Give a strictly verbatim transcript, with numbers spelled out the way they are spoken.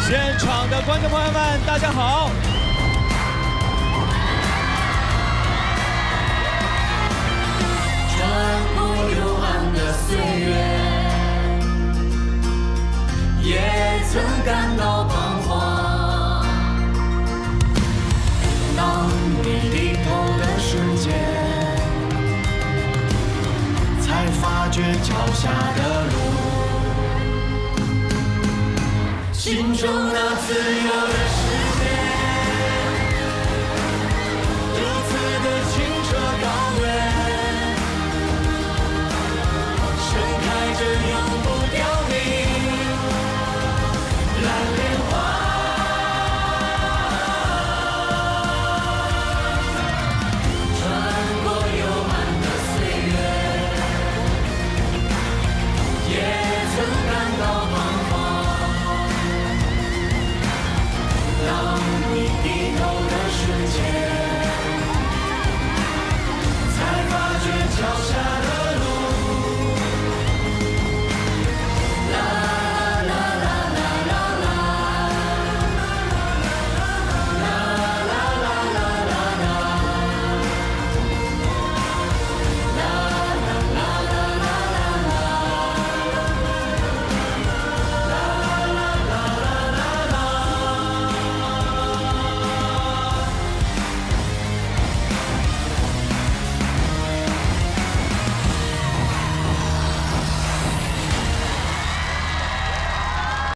现场的观众朋友们，大家好！ 穿过幽暗的岁月，也曾感到彷徨。当你低头的瞬间，才发觉脚下的路。 心中那自由的世界，如此的轻。